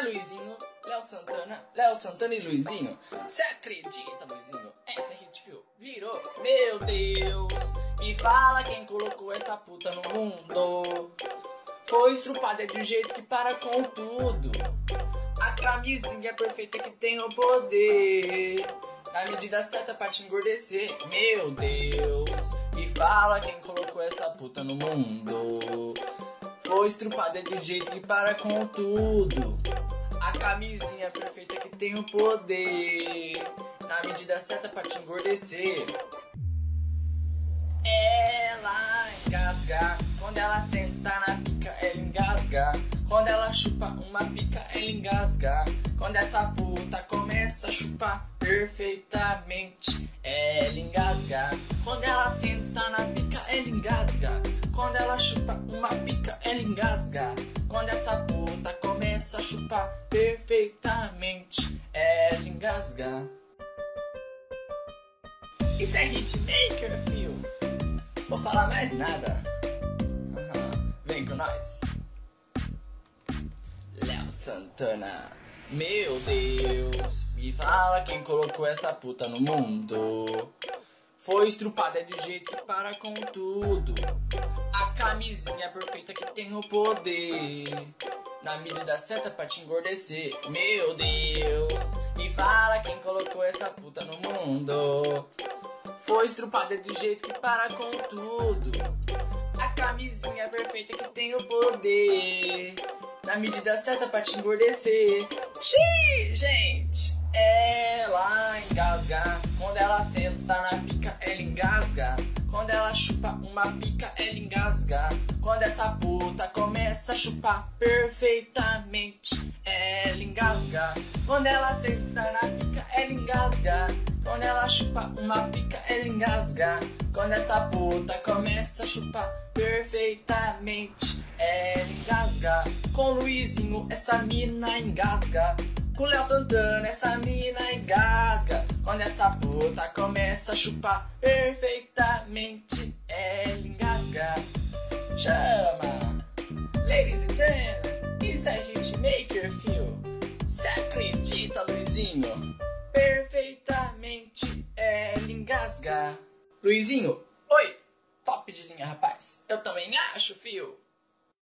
Luizinho, Léo Santana e Luizinho. Cê acredita, Luizinho? Essa hit, fio, virou. Meu Deus, me fala quem colocou essa puta no mundo. Foi estrupada de um jeito que para com tudo. A camisinha perfeita que tem o poder, na medida certa pra te engordecer. Meu Deus, me fala quem colocou essa puta no mundo. Foi estrupada de um jeito que para com tudo. A camisinha perfeita que tem o poder, na medida certa pra te engordecer. Ela engasga, quando ela senta na pica ela engasga. Quando ela chupa uma pica ela engasga. Quando essa puta começa a chupar perfeitamente, ela engasga. Quando ela senta na pica ela engasga. Quando ela chupa uma pica ela engasga. Quando essa puta começa a chupar perfeitamente, ela engasga. Isso é hitmaker, fio. Vou falar mais nada. Vem com nós. Léo Santana. Meu Deus, me fala quem colocou essa puta no mundo. Foi estrupada de jeito que para com tudo. A camisinha perfeita que tem o poder, na medida certa pra te engordecer. Meu Deus, me fala quem colocou essa puta no mundo. Foi estrupada de jeito que para com tudo. A camisinha perfeita que tem o poder, na medida certa pra te engordecer. Xiii, gente, ela engasga. Quando ela senta na pica ela engasga. Quando ela chupa uma pica ela engasga. Quando essa puta começa a chupar perfeitamente, ela engasga. Quando ela senta na pica ela engasga. Quando ela chupa uma pica ela engasga. Quando essa puta começa a chupar perfeitamente, ela engasga. Com o Luizinho essa mina engasga. Com o Léo Santana essa mina engasga. Quando essa puta começa a chupar perfeitamente, ela engasga. Chama! Ladies and gentlemen, isso é hitmaker, fio. Cê acredita, Luizinho? Perfeitamente, ela engasga. Luizinho, oi! Top de linha, rapaz. Eu também acho, fio.